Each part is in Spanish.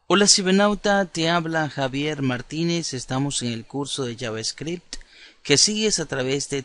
Hola cibernauta, te habla Javier Martínez. Estamos en el curso de JavaScript que sigues a través de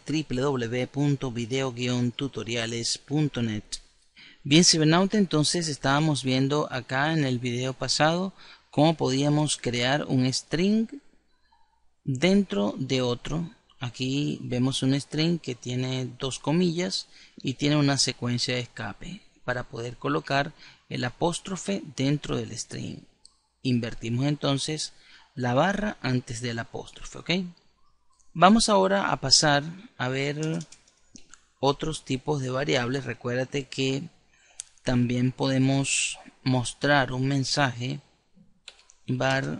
www.video-tutoriales.net. Bien cibernauta, entonces estábamos viendo acá en el video pasado cómo podíamos crear un string dentro de otro. Aquí vemos un string que tiene dos comillas y tiene una secuencia de escape para poder colocar el apóstrofe dentro del string. Invertimos entonces la barra antes del apóstrofe, ¿ok? Vamos ahora a pasar a ver otros tipos de variables. Recuérdate que también podemos mostrar un mensaje var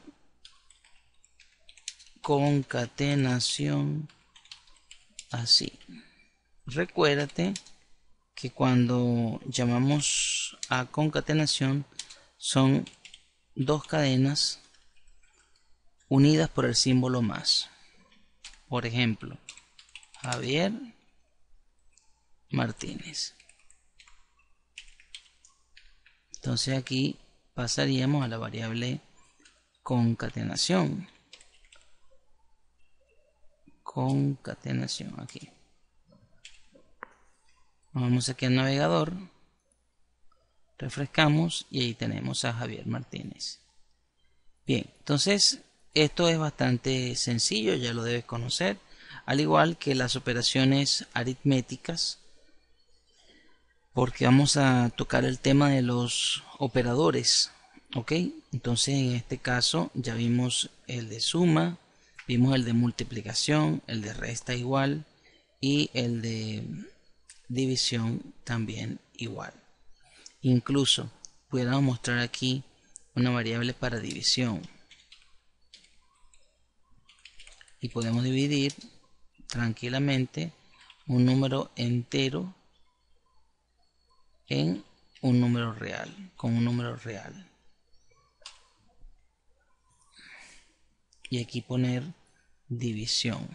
concatenación así. Recuérdate que cuando llamamos a concatenación son dos cadenas unidas por el símbolo más. Por ejemplo, Javier Martínez. Entonces aquí pasaríamos a la variable concatenación. Concatenación aquí. Vamos aquí al navegador. Refrescamos y ahí tenemos a Javier Martínez. Bien, entonces esto es bastante sencillo, ya lo debes conocer, al igual que las operaciones aritméticas, porque vamos a tocar el tema de los operadores, ¿ok? Entonces en este caso ya vimos el de suma, vimos el de multiplicación, el de resta igual y el de división también igual. Incluso pudiéramos mostrar aquí una variable para división y podemos dividir tranquilamente un número entero en un número real, con un número real, y aquí poner división.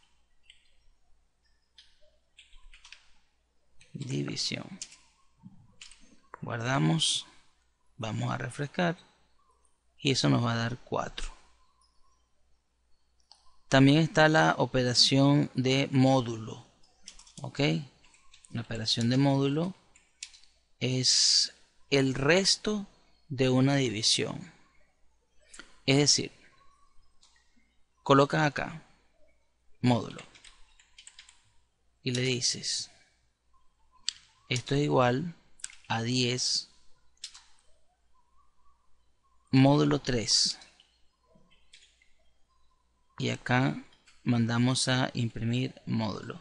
Guardamos, vamos a refrescar y eso nos va a dar 4. También está la operación de módulo, ¿ok? La operación de módulo es el resto de una división. Es decir, colocas acá módulo y le dices esto es igual a 10 módulo 3 y acá mandamos a imprimir módulo.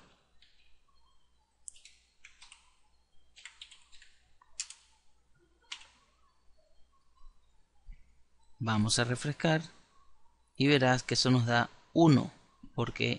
Vamos a refrescar y verás que eso nos da 1 porque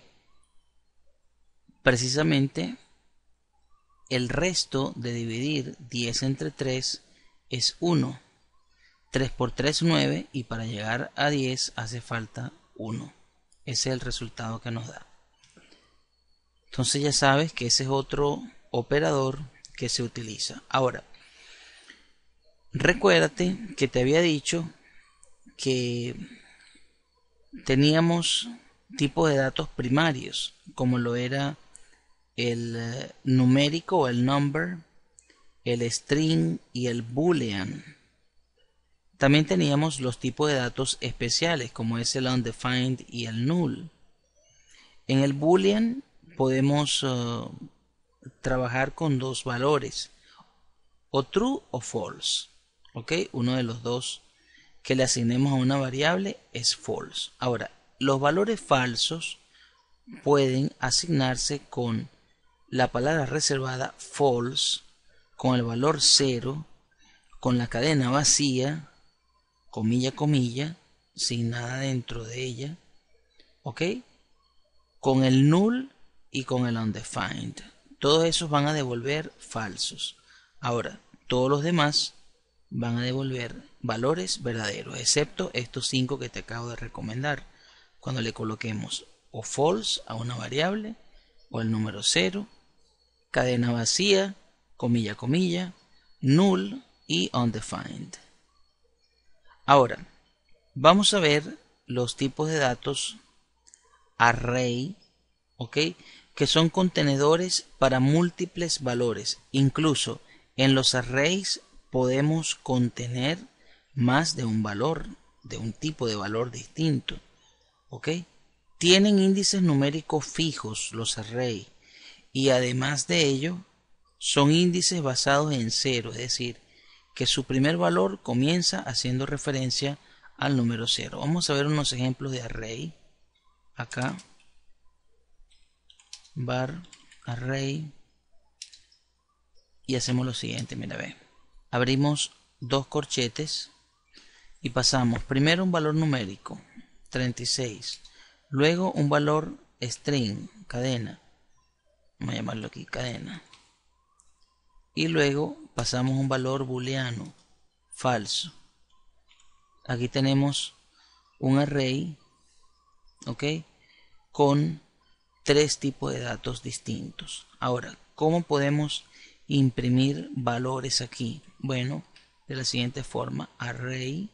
precisamente el resto de dividir 10 entre 3 es 1. 3 por 3 es 9 y para llegar a 10 hace falta 1. Ese es el resultado que nos da. Entonces ya sabes que ese es otro operador que se utiliza. Ahora, recuérdate que te había dicho que teníamos tipos de datos primarios, como lo era el numérico o el number, el string y el boolean. También teníamos los tipos de datos especiales, como es el undefined y el null. En el boolean podemos trabajar con dos valores, o true o false. ¿Ok? Uno de los dos que le asignemos a una variable es false. Ahora, los valores falsos pueden asignarse con la palabra reservada false, con el valor 0, con la cadena vacía, comilla, comilla, sin nada dentro de ella, ¿ok? Con el null y con el undefined. Todos esos van a devolver falsos. Ahora, todos los demás van a devolver valores verdaderos, excepto estos 5 que te acabo de recomendar. Cuando le coloquemos o false a una variable, o el número 0, cadena vacía, comilla, comilla, null y undefined. Ahora, Vamos a ver los tipos de datos array, ¿ok? Que son contenedores para múltiples valores. Incluso en los arrays podemos contener más de un valor, de un tipo de valor distinto, ¿ok? Tienen índices numéricos fijos los arrays y además de ello son índices basados en cero, es decir, que su primer valor comienza haciendo referencia al número 0. Vamos a ver unos ejemplos de array. Acá, var array, y hacemos lo siguiente, mira, ve. Abrimos dos corchetes y pasamos primero un valor numérico, 36, luego un valor string, cadena, vamos a llamarlo aquí cadena, y luego pasamos un valor booleano, falso. Aquí tenemos un array, ¿ok? Con tres tipos de datos distintos. Ahora, ¿cómo podemos imprimir valores aquí? Bueno, de la siguiente forma: array,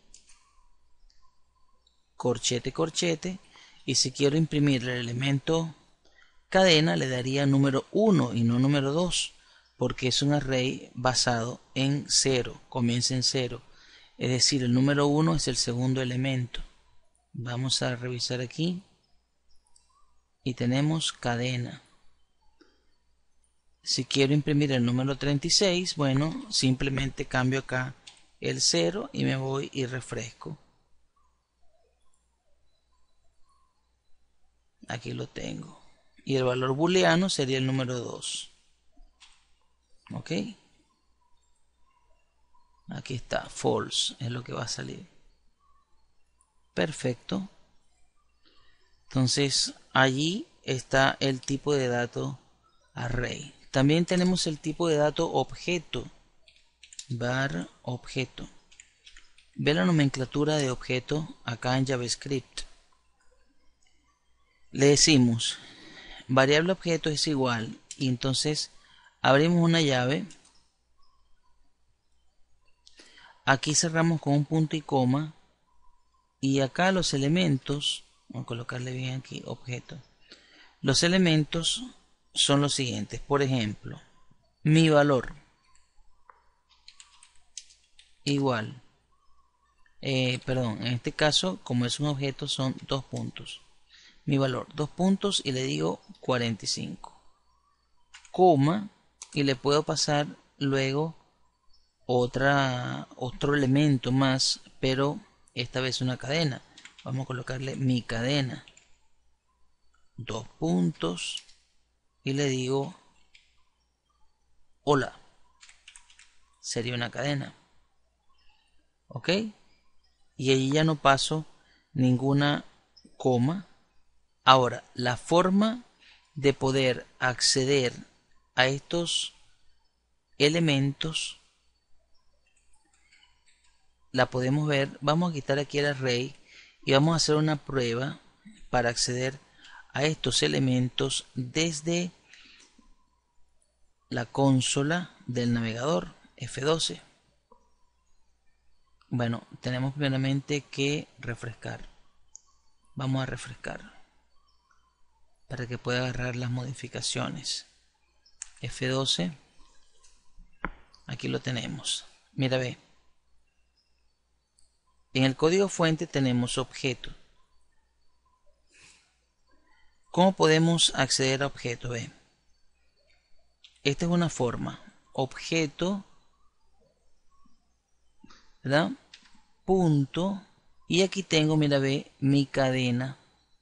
corchete, corchete, y si quiero imprimir el elemento cadena le daría número 1 y no número 2, porque es un array basado en 0, comienza en 0, es decir, el número 1 es el segundo elemento. Vamos a revisar aquí y tenemos cadena. Si quiero imprimir el número 36, bueno, simplemente cambio acá el 0 y me voy y refresco. Aquí lo tengo. Y el valor booleano sería el número 2. ¿Ok? Aquí está, false, es lo que va a salir. Perfecto. Entonces, allí está el tipo de dato array. También tenemos el tipo de dato objeto, var objeto. Ve la nomenclatura de objeto acá en JavaScript. Le decimos variable objeto es igual, y entonces abrimos una llave. Aquí cerramos con un punto y coma, y acá los elementos, vamos a colocarle bien aquí objeto. Los elementos son los siguientes. Por ejemplo, mi valor igual, perdón, en este caso, como es un objeto, son dos puntos. Mi valor, dos puntos, y le digo 45, coma, y le puedo pasar luego otro elemento más, pero esta vez una cadena. Vamos a colocarle mi cadena, dos puntos, y le digo hola. Sería una cadena, ¿ok? Y allí ya no paso ninguna coma. Ahora, la forma de poder acceder a estos elementos la podemos ver. Vamos a quitar aquí el array y vamos a hacer una prueba para acceder a estos elementos desde la consola del navegador F12. Bueno, tenemos primeramente que refrescar. Vamos a refrescar para que pueda agarrar las modificaciones. F12, aquí lo tenemos. Mira, ve. En el código fuente tenemos objeto. ¿Cómo podemos acceder a objeto? Ve. Esta es una forma. Objeto, ¿verdad? Punto. Y aquí tengo, mira, ve, mi cadena.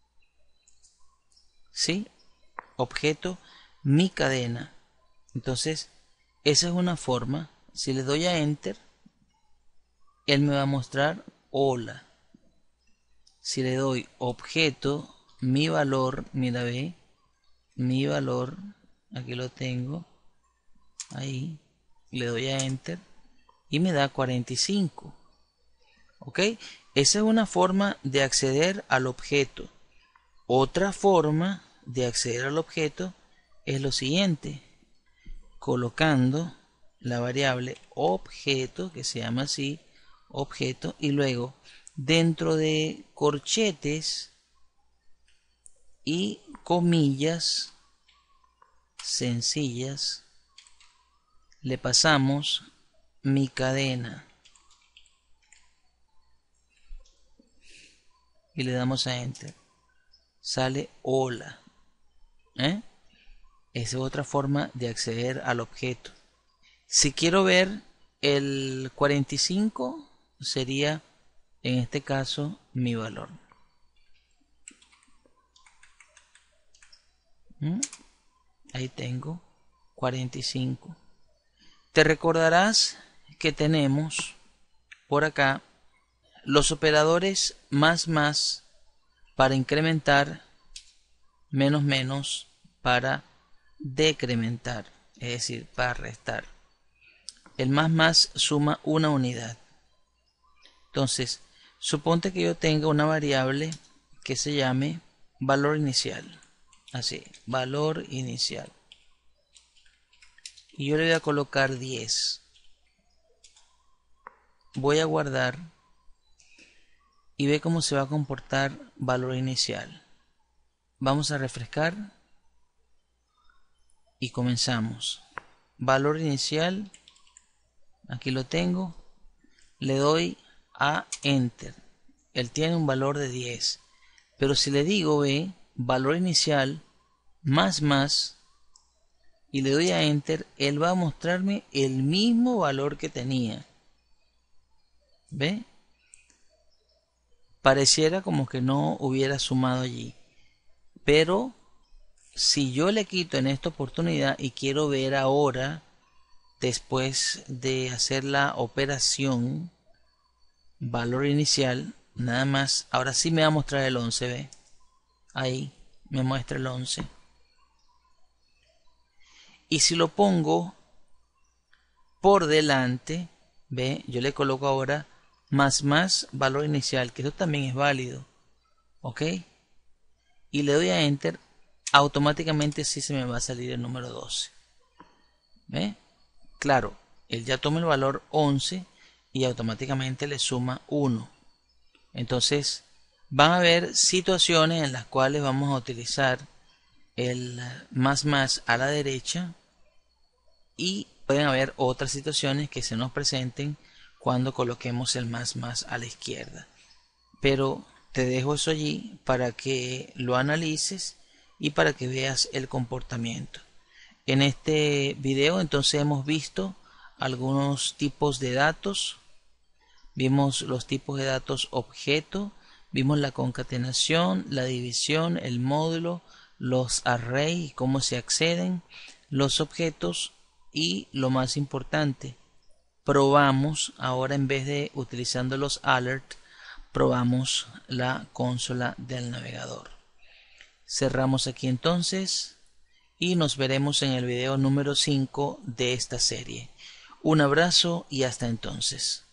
¿Sí? Objeto, mi cadena. Entonces, esa es una forma. Si le doy a Enter, él me va a mostrar hola. Si le doy objeto, mi valor, mira, ve, mi valor, aquí lo tengo, ahí, le doy a Enter y me da 45. ¿Ok? Esa es una forma de acceder al objeto. Otra forma de acceder al objeto es lo siguiente: colocando la variable objeto, que se llama así, objeto, y luego dentro de corchetes y comillas sencillas le pasamos mi cadena y le damos a enter. Sale hola. Esa es otra forma de acceder al objeto. Si quiero ver el 45, sería en este caso mi valor. Ahí tengo 45. Te recordarás que tenemos por acá los operadores más para incrementar, menos para decrementar, es decir, para restar. El más suma una unidad. Entonces, suponte que yo tenga una variable que se llame valor inicial. Así, valor inicial. Y yo le voy a colocar 10. Voy a guardar y ve cómo se va a comportar valor inicial. Vamos a refrescar y comenzamos. Valor inicial, aquí lo tengo, le doy a enter. Él tiene un valor de 10, pero si le digo ve valor inicial más y le doy a enter, él va a mostrarme el mismo valor que tenía. ¿Ve? Pareciera como que no hubiera sumado allí, pero si yo le quito en esta oportunidad y quiero ver ahora, después de hacer la operación valor inicial, nada más, ahora sí me va a mostrar el 11, ¿ve? Ahí me muestra el 11. Y si lo pongo por delante, ¿ve? Yo le coloco ahora más valor inicial, que eso también es válido, ¿ok? Y le doy a enter, automáticamente sí se me va a salir el número 12. ¿Ve? Claro, él ya toma el valor 11 y automáticamente le suma 1. Entonces, van a haber situaciones en las cuales vamos a utilizar el más a la derecha y pueden haber otras situaciones que se nos presenten cuando coloquemos el más a la izquierda. Pero te dejo eso allí para que lo analices y para que veas el comportamiento. En este video entonces hemos visto algunos tipos de datos. Vimos los tipos de datos objeto, vimos la concatenación, la división, el módulo, los arrays, cómo se acceden, los objetos y lo más importante, probamos, ahora en vez de utilizando los alert, probamos la consola del navegador. Cerramos aquí entonces y nos veremos en el video número 5 de esta serie. Un abrazo y hasta entonces.